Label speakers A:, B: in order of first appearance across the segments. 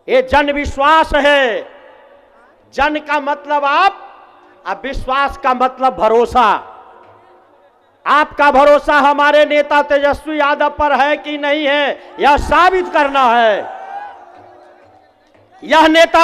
A: ये जन विश्वास है। जन का मतलब आप, अब विश्वास का मतलब भरोसा। आपका भरोसा हमारे नेता तेजस्वी यादव पर है कि नहीं है, यह साबित करना है। यह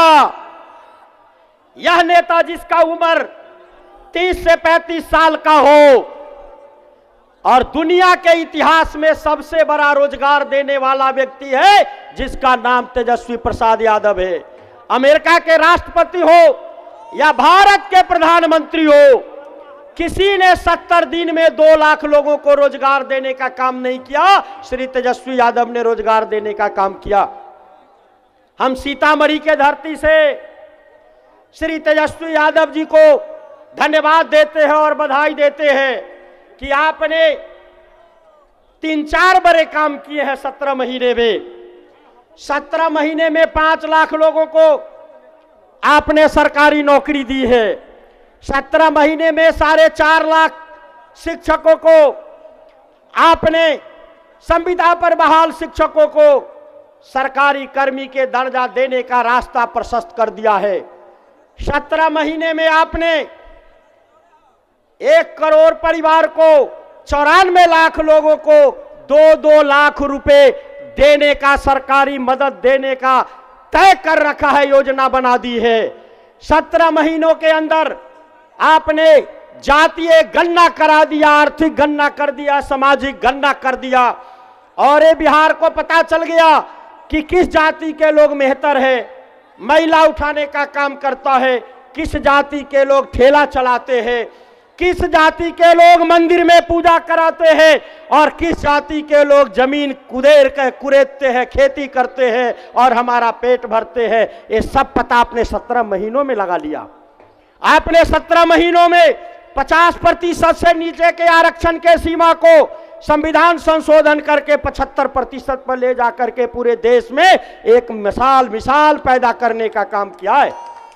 A: नेता जिसका उम्र 30 से 35 साल का हो और दुनिया के इतिहास में सबसे बड़ा रोजगार देने वाला व्यक्ति है, जिसका नाम तेजस्वी प्रसाद यादव है। अमेरिका के राष्ट्रपति हो या भारत के प्रधानमंत्री हो, किसी ने 70 दिन में 2 लाख लोगों को रोजगार देने का काम नहीं किया। श्री तेजस्वी यादव ने रोजगार देने का काम किया। हम सीतामढ़ी के धरती से श्री तेजस्वी यादव जी को धन्यवाद देते हैं और बधाई देते हैं कि आपने 3-4 बड़े काम किए हैं 17 महीने में। 17 महीने में 5 लाख लोगों को आपने सरकारी नौकरी दी है। 17 महीने में 4.5 लाख शिक्षकों को आपने, संविदा पर बहाल शिक्षकों को सरकारी कर्मी के दर्जा देने का रास्ता प्रशस्त कर दिया है। 17 महीने में आपने 1 करोड़ परिवार को, 94 लाख लोगों को 2-2 लाख रुपए देने का, सरकारी मदद देने का तय कर रखा है, योजना बना दी है। 17 महीनों के अंदर आपने जातीय गणना करा दिया, आर्थिक गणना कर दिया, सामाजिक गणना कर दिया और ये बिहार को पता चल गया कि किस जाति के लोग मेहतर है, महिला उठाने का काम करता है, किस जाति के लोग ठेला चलाते हैं, किस जाति के लोग मंदिर में पूजा कराते हैं और किस जाति के लोग जमीन कुरेदते हैं, खेती करते हैं और हमारा पेट भरते हैं। ये सब पता आपने 17 महीनों में लगा लिया। आपने 17 महीनों में 50% से नीचे के आरक्षण के सीमा को संविधान संशोधन करके 75% पर ले जाकर के पूरे देश में एक मिसाल पैदा करने का काम किया है।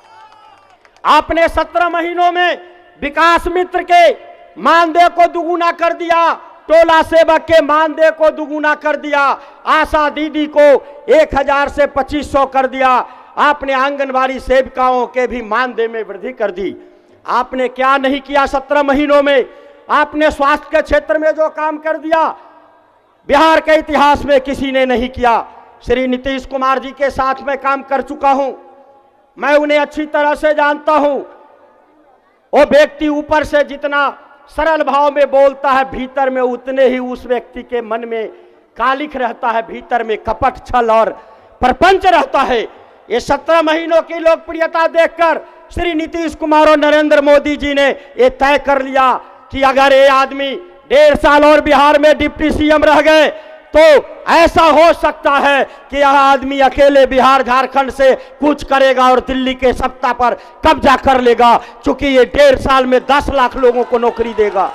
A: आपने 17 महीनों में विकास मित्र के मानदेय को दुगुना कर दिया, टोला सेवक के मानदेय को दुगुना कर दिया, आशा दीदी को 1000 से 2500 कर दिया, आपने आंगनबाड़ी सेविकाओं के भी मानदेय में वृद्धि कर दी। आपने क्या नहीं किया 17 महीनों में? आपने स्वास्थ्य के क्षेत्र में जो काम कर दिया, बिहार के इतिहास में किसी ने नहीं किया। श्री नीतीश कुमार जी के साथ मैं काम कर चुका हूं, मैं उन्हें अच्छी तरह से जानता हूं। वो व्यक्ति ऊपर से जितना सरल भाव में बोलता है, भीतर में उतने ही उस व्यक्ति के मन में कालिख रहता है, भीतर में कपट, छल और प्रपंच रहता है। ये 17 महीनों की लोकप्रियता देखकर श्री नीतीश कुमार और नरेंद्र मोदी जी ने ये तय कर लिया कि अगर ये आदमी 1.5 साल और बिहार में डिप्टी सीएम रह गए तो ऐसा हो सकता है कि यह आदमी अकेले बिहार झारखंड से कुछ करेगा और दिल्ली के सत्ता पर कब्जा कर लेगा, क्योंकि ये 1.5 साल में 10 लाख लोगों को नौकरी देगा।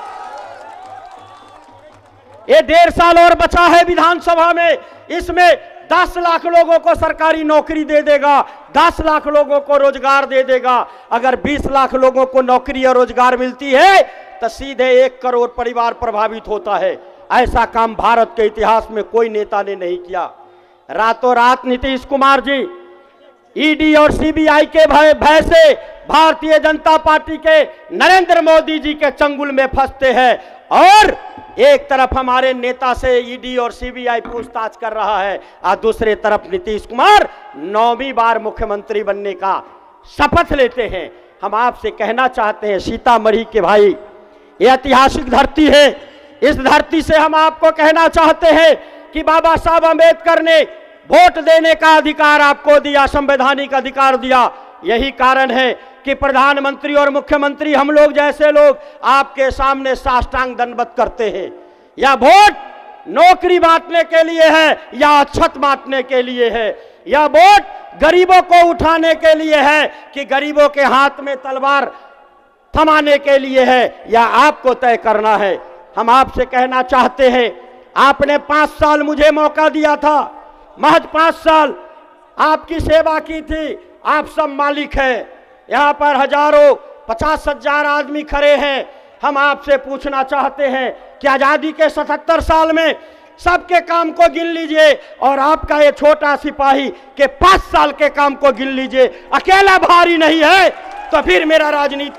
A: ये 1.5 साल और बचा है विधानसभा में, इसमें 10 लाख लोगों को सरकारी नौकरी दे देगा, 10 लाख लोगों को रोजगार दे देगा। अगर 20 लाख लोगों को नौकरी और रोजगार मिलती है तो सीधे 1 करोड़ परिवार प्रभावित होता है। ऐसा काम भारत के इतिहास में कोई नेता ने नहीं किया। रातों रात नीतीश कुमार जी ईडी और सीबीआई के भय से भारतीय जनता पार्टी के नरेंद्र मोदी जी के चंगुल में फंसते हैं और एक तरफ हमारे नेता से ईडी और सीबीआई पूछताछ कर रहा है और दूसरे तरफ नीतीश कुमार 9वीं बार मुख्यमंत्री बनने का शपथ लेते हैं। हम आपसे कहना चाहते हैं सीतामढ़ी के भाई, ये ऐतिहासिक धरती है। इस धरती से हम आपको कहना चाहते हैं कि बाबा साहब अम्बेडकर ने वोट देने का अधिकार आपको दिया, संवैधानिक अधिकार दिया। यही कारण है कि प्रधानमंत्री और मुख्यमंत्री हम लोग जैसे लोग आपके सामने साष्टांग दंडवत करते हैं। या वोट नौकरी बांटने के लिए है या अक्षत बांटने के लिए है, या वोट गरीबों को उठाने के लिए है कि गरीबों के हाथ में तलवार थमाने के लिए है, या आपको तय करना है। हम आपसे कहना चाहते हैं, आपने 5 साल मुझे मौका दिया था, महज 5 साल आपकी सेवा की थी। आप सब मालिक हैं। यहाँ पर हजारों 50,000 आदमी खड़े हैं। हम आपसे पूछना चाहते हैं कि आज़ादी के 77 साल में सबके काम को गिन लीजिए और आपका ये छोटा सिपाही के 5 साल के काम को गिन लीजिए। अकेला भारी नहीं है तो फिर मेरा राजनीति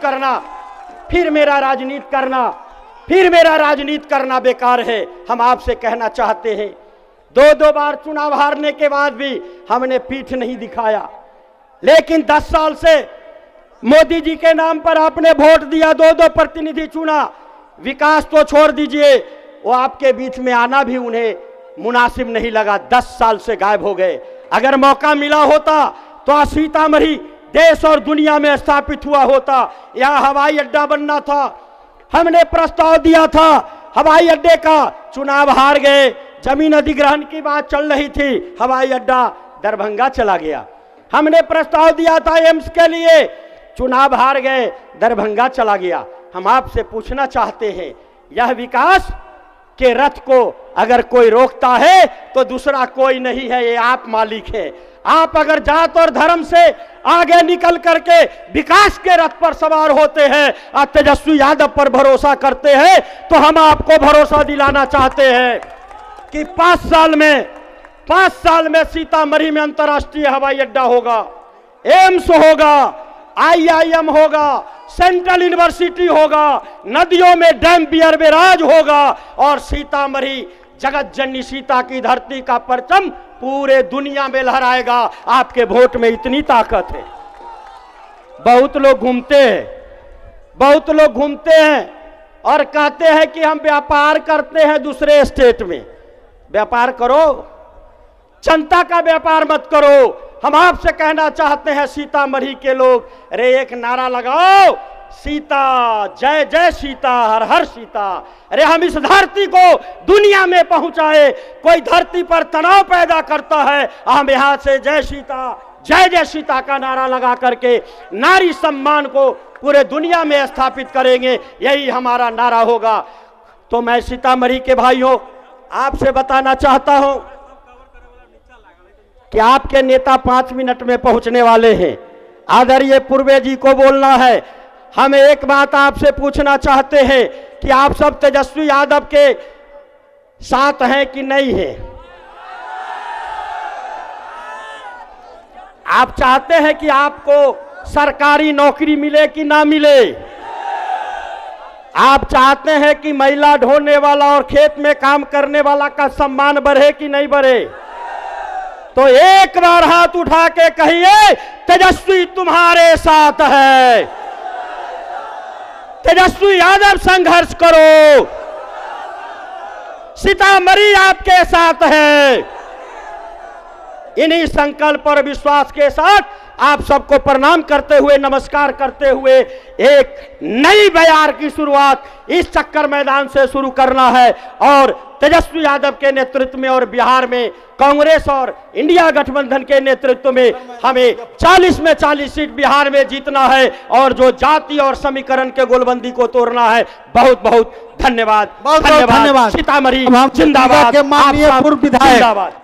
A: करना बेकार है। हम आपसे कहना चाहते हैं, 2 बार चुनाव हारने के बाद भी हमने पीठ नहीं दिखाया, लेकिन 10 साल से मोदी जी के नाम पर आपने वोट दिया, 2 प्रतिनिधि चुना, विकास तो छोड़ दीजिए, वो आपके बीच में आना भी उन्हें मुनासिब नहीं लगा, 10 साल से गायब हो गए। अगर मौका मिला होता तो सीतामढ़ी देश और दुनिया में स्थापित हुआ होता, यहाँ हवाई अड्डा बनना था, हमने प्रस्ताव दिया था हवाई अड्डे का, चुनाव हार गए। जमीन अधिग्रहण की बात चल रही थी, हवाई अड्डा दरभंगा चला गया। हमने प्रस्ताव दिया था एम्स के लिए, चुनाव हार गए, दरभंगा चला गया। हम आपसे पूछना चाहते हैं, यह विकास के रथ को अगर कोई रोकता है तो दूसरा कोई नहीं है, ये आप मालिक हैं। आप अगर जात और धर्म से आगे निकल करके विकास के रथ पर सवार होते हैं और तेजस्वी यादव पर भरोसा करते हैं, तो हम आपको भरोसा दिलाना चाहते हैं कि 5 साल में सीतामढ़ी में अंतर्राष्ट्रीय हवाई अड्डा होगा, एम्स होगा, IIM होगा, सेंट्रल यूनिवर्सिटी होगा, नदियों में डैम बियर बैराज होगा और सीतामढ़ी जगत जननी सीता की धरती का परचम पूरे दुनिया में लहराएगा। आपके वोट में इतनी ताकत है। बहुत लोग घूमते हैं और कहते हैं कि हम व्यापार करते हैं दूसरे स्टेट में। व्यापार करो, जनता का व्यापार मत करो। हम आपसे कहना चाहते हैं सीतामढ़ी के लोग, अरे एक नारा लगाओ, सीता जय जय सीता, हर हर सीता। अरे हम इस धरती को दुनिया में पहुंचाए। कोई धरती पर तनाव पैदा करता है, हम यहां से जय जय सीता का नारा लगा करके नारी सम्मान को पूरे दुनिया में स्थापित करेंगे, यही हमारा नारा होगा। तो मैं सीतामढ़ी के भाइयों आपसे बताना चाहता हूं कि आपके नेता 5 मिनट में पहुंचने वाले हैं। आदरणीय पूर्वे जी को बोलना है। हम एक बात आपसे पूछना चाहते हैं कि आप सब तेजस्वी यादव के साथ हैं कि नहीं है? आप चाहते हैं कि आपको सरकारी नौकरी मिले कि ना मिले? आप चाहते हैं कि महिला ढोने वाला और खेत में काम करने वाला का सम्मान बढ़े कि नहीं बढ़े? तो एक बार हाथ उठा के कहिए, तेजस्वी तुम्हारे साथ है। तेजस्वी यादव संघर्ष करो, सीतामढ़ी आपके साथ है। इन्हीं संकल्प और विश्वास के साथ आप सबको प्रणाम करते हुए, नमस्कार करते हुए, एक नई बयार की शुरुआत इस चक्कर मैदान से शुरू करना है और तेजस्वी यादव के नेतृत्व में और बिहार में कांग्रेस और इंडिया गठबंधन के नेतृत्व में हमें 40 में 40 सीट बिहार में जीतना है और जो जाति और समीकरण के गोलबंदी को तोड़ना है। बहुत बहुत धन्यवाद।
B: धन्यवाद।
A: सीतामढ़ी जिंदाबाद।
B: माननीय पूर्व विधायक
A: जिंदाबाद।